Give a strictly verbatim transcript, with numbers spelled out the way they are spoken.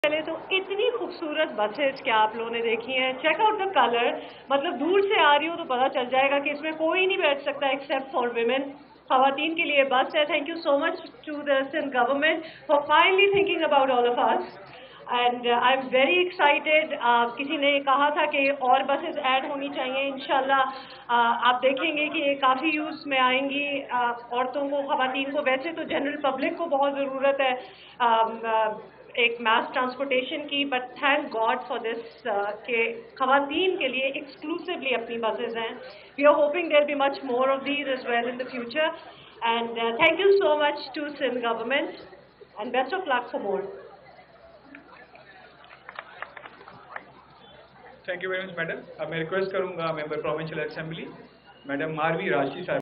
पहले तो इतनी खूबसूरत बसेस क्या आप लोगों ने देखी हैं। चेक आउट द कलर, मतलब दूर से आ रही हो तो पता चल जाएगा कि इसमें कोई नहीं बैठ सकता एक्सेप्ट फॉर विमेन। खवातीन के लिए बस है। Thank you so much to the Sindh government for finally thinking about all of us and I am very excited. किसी ने कहा था कि और बसेस ऐड होनी चाहिए। इंशाल्लाह uh, आप देखेंगे कि ये काफ़ी यूज़ में आएंगी। uh, औरतों को, खवातीन को, वैसे तो जनरल पब्लिक को बहुत ज़रूरत है um, uh, एक मास ट्रांसपोर्टेशन की, but thank God for this के खवातीन के लिए एक्सक्लूसिवली अपनी बसेज हैं। We are hoping there be much more of these as well in the future and thank you so much to Sindh government and best of luck for more. Thank you very much madam. अब मैं request करूंगा member provincial assembly madam Marvi Rashdi साहब